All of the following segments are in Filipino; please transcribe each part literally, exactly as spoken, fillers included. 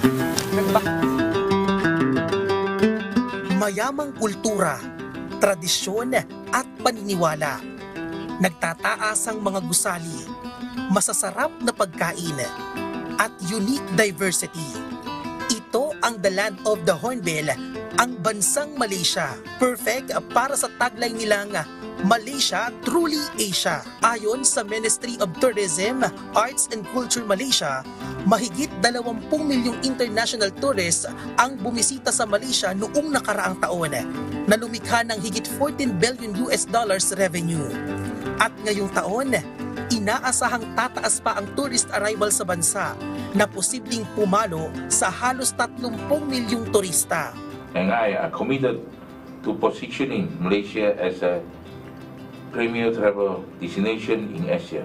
Mayamang kultura, tradisyon at paniniwala. Nagtataas ang mga gusali, masasarap na pagkain, at unique diversity. Ito ang the land of the hornbill, ang bansang Malaysia. Perfect para sa tagline nilang Malaysia Truly Asia. Ayon sa Ministry of Tourism, Arts and Culture Malaysia, mahigit dalawampung milyong international tourists ang bumisita sa Malaysia noong nakaraang taon na lumikha ng higit fourteen billion U S dollars revenue. At ngayong taon, inaasahang tataas pa ang tourist arrival sa bansa na posibleng pumalo sa halos tatlumpung milyong turista. And I are committed to positioning Malaysia as a premier travel destination in Asia.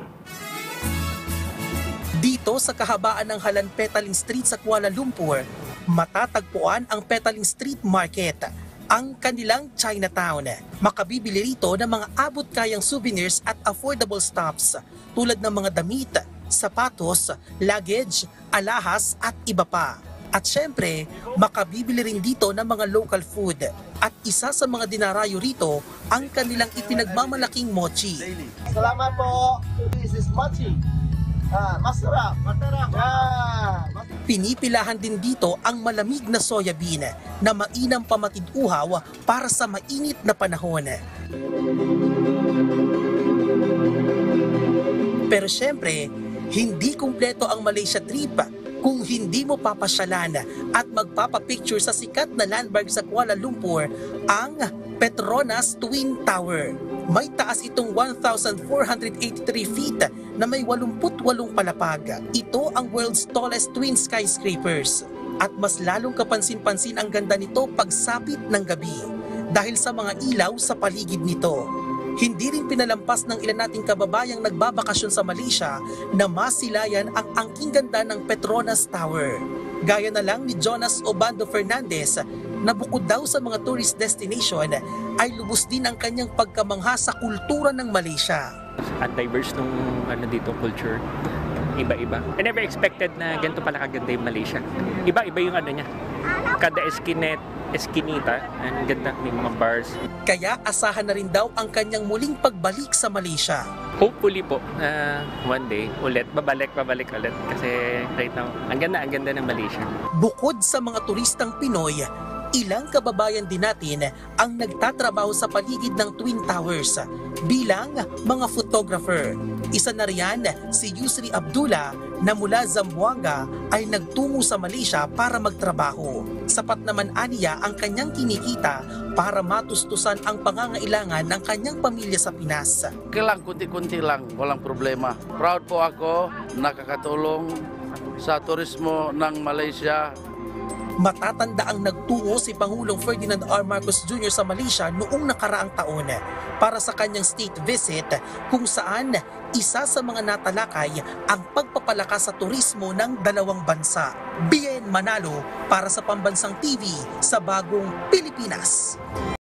Dito sa kahabaan ng Halan Petaling Street sa Kuala Lumpur, matatagpuan ang Petaling Street Market, ang kanilang Chinatown. Makabibili rito ng mga abot-kayang souvenirs at affordable stuffs tulad ng mga damit, sapatos, luggage, alahas at iba pa. At syempre, makabibili rin dito ng mga local food. At isa sa mga dinarayo rito, ang kanilang ipinagmamalaking mochi. Salamat po. This is mochi. Ah, masarap. Masarap. Ah, Pinipilahan din dito ang malamig na soya bean na mainam pamatid-uhaw para sa mainit na panahon. Pero syempre, hindi kumpleto ang Malaysia trip kung hindi mo papasyalan at magpapapicture sa sikat na landmark sa Kuala Lumpur, ang Petronas Twin Tower. May taas itong one thousand four hundred eighty-three feet na may eighty-eight palapag. Ito ang world's tallest twin skyscrapers. At mas lalong kapansin-pansin ang ganda nito pagsapit ng gabi dahil sa mga ilaw sa paligid nito. Hindi rin pinalampas ng ilan nating kababayang nagbabakasyon sa Malaysia na masilayan ang angking ganda ng Petronas Tower. Gaya na lang ni Jonas Obando Fernandez na bukod daw sa mga tourist destination ay lubos din ang kanyang pagkamangha sa kultura ng Malaysia. At diverse nung ano dito culture, iba-iba. I never expected na ganito pala kaganda yung Malaysia. Iba-iba yung ano niya. Kada eskinet, eskinita, ang ganda, may mga bars. Kaya asahan na rin daw ang kanyang muling pagbalik sa Malaysia. Hopefully po, uh, one day, ulit, babalik, babalik ulit. Kasi right now, ang ganda, ang ganda ng Malaysia. Bukod sa mga turistang Pinoy, ilang kababayan din natin ang nagtatrabaho sa paligid ng Twin Towers bilang mga photographer. Isa na riyan si Yusri Abdullah na mula Zamboanga ay nagtungo sa Malaysia para magtrabaho. Sapat naman aniya ang kanyang kinikita para matustusan ang pangangailangan ng kanyang pamilya sa Pinas. Kailang kunti-kunti lang, walang problema. Proud po ako, nakakatulong sa turismo ng Malaysia. Matatanda ang nagtungo si Pangulong Ferdinand R. Marcos Junior sa Malaysia noong nakaraang taon para sa kanyang state visit kung saan isa sa mga natalakay ang pagpapalakas sa turismo ng dalawang bansa. Bien Manalo para sa Pambansang T V sa Bagong Pilipinas.